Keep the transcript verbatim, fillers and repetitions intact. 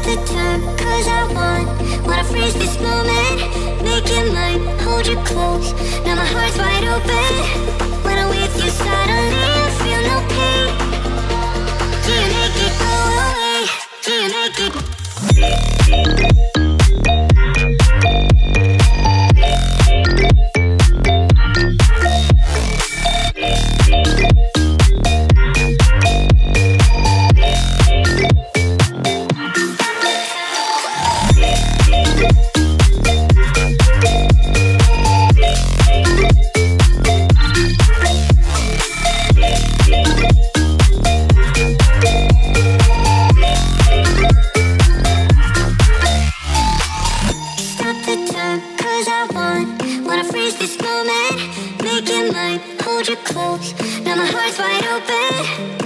the time, cause I want Wanna freeze this moment, make it mine, hold you close. Now my heart's wide open. When I'm with you suddenly I feel no pain. Do you make it go away? Do you make it? This moment, make it mine, hold you close. Now my heart's wide open.